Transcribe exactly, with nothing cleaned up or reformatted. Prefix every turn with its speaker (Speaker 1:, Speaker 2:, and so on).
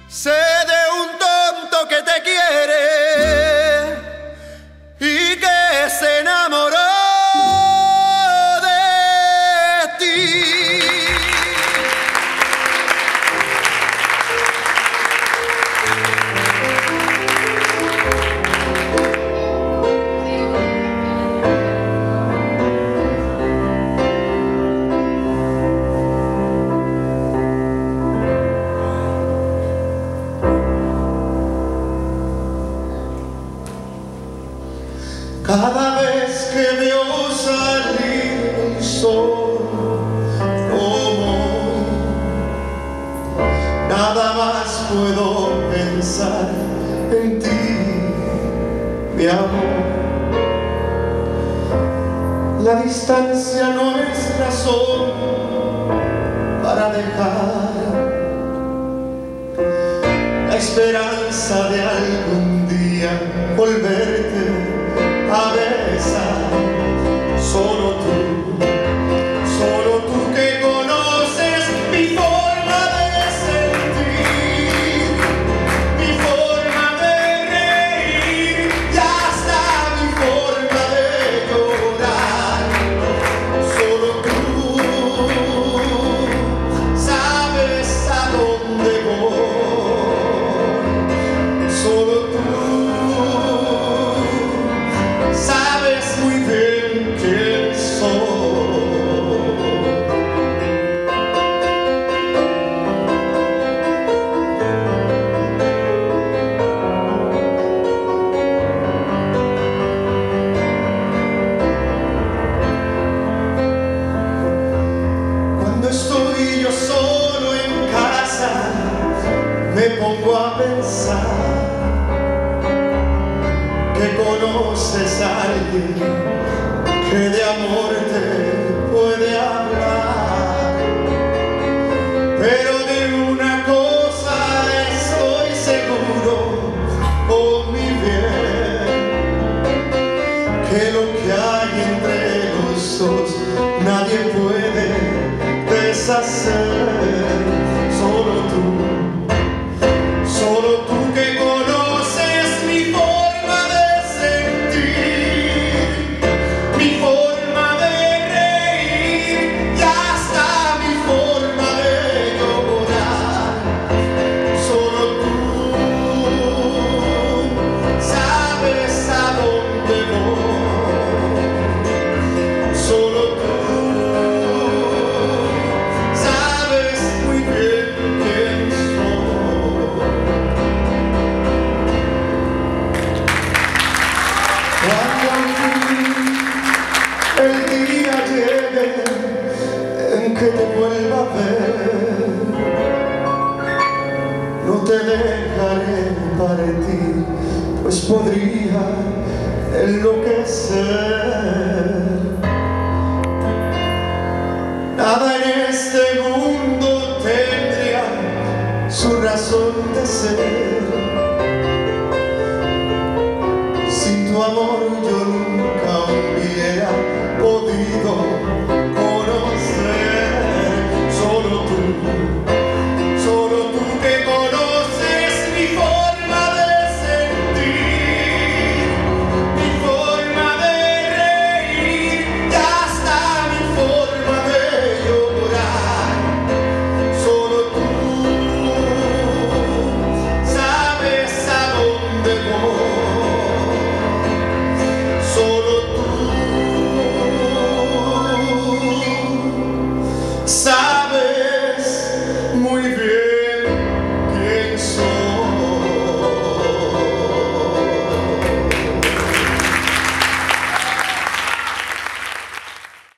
Speaker 1: Sé de un tonto que te quiere y que se enamoró de ti. Cada vez que veo salir el sol, como nada más puedo pensar en ti, mi amor. La distancia no es razón para dejar la esperanza de algún día volverte a besar. Solo tú, solo tú que conoces mi forma de sentir, mi forma de reír y hasta mi forma de llorar. Solo tú sabes a dónde voy. Solo tú sabes muy bien quién soy. Cuando estoy yo solo en casa, me pongo a pensar que conoces a alguien que de amor te puede hablar. Pero de una cosa estoy seguro, oh mi bien, que lo que hay entre los dos nadie puede deshacer. Solo tú, solo tú que conoces mi forma de sentir, mi forma de reír y hasta mi forma de llorar. Solo tú sabes a dónde voy. Solo tú sabes muy bien quién soy. Cuando al fin el día llegue en que te vuelva a ver, no te dejaré partir, pues podría enloquecer. Nada en este mundo tendría su razón de ser. Sin tu amor yo nunca